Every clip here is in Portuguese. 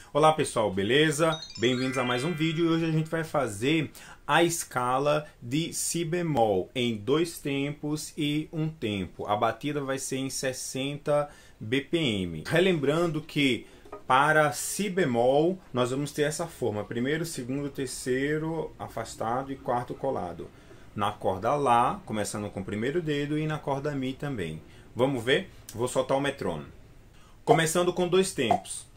Olá pessoal, beleza? Bem-vindos a mais um vídeo e hoje a gente vai fazer a escala de Si bemol em 2 tempos e 1 tempo. A batida vai ser em 60 BPM. Relembrando que para Si bemol nós vamos ter essa forma: primeiro, segundo, terceiro afastado e quarto colado. Na corda Lá, começando com o primeiro dedo, e na corda Mi também. Vamos ver? Vou soltar o metrônomo. Começando com 2 tempos.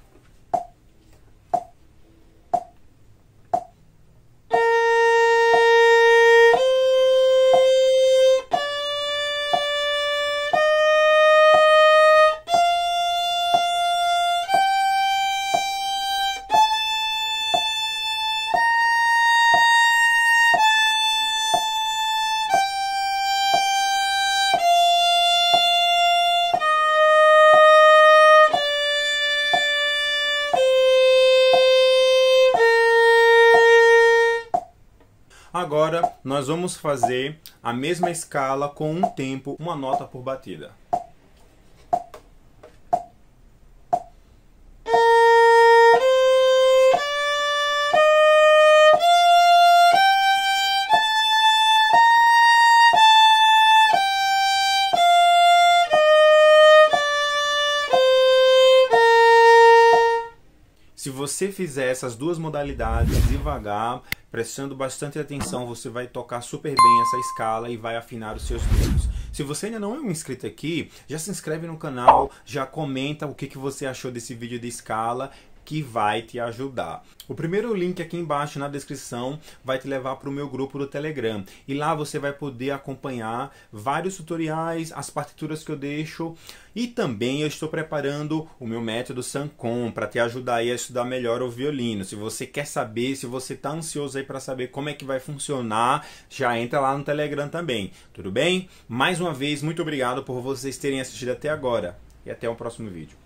Agora nós vamos fazer a mesma escala com 1 tempo, uma nota por batida. Se você fizer essas duas modalidades devagar, prestando bastante atenção, você vai tocar super bem essa escala e vai afinar os seus dedos. Se você ainda não é um inscrito aqui, já se inscreve no canal, já comenta o que você achou desse vídeo de escala, que vai te ajudar. O primeiro link aqui embaixo na descrição vai te levar para o meu grupo do Telegram. E lá você vai poder acompanhar vários tutoriais, as partituras que eu deixo. E também eu estou preparando o meu método Sancom para te ajudar aí a estudar melhor o violino. Se você quer saber, se você está ansioso aí para saber como é que vai funcionar, já entra lá no Telegram também. Tudo bem? Mais uma vez, muito obrigado por vocês terem assistido até agora. E até o próximo vídeo.